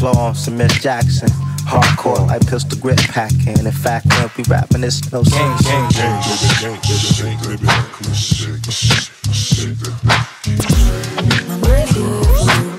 flow on some Miss Jackson. Hardcore like pistol grip packing. In fact, when we rapping, it's no sense. My mind's good.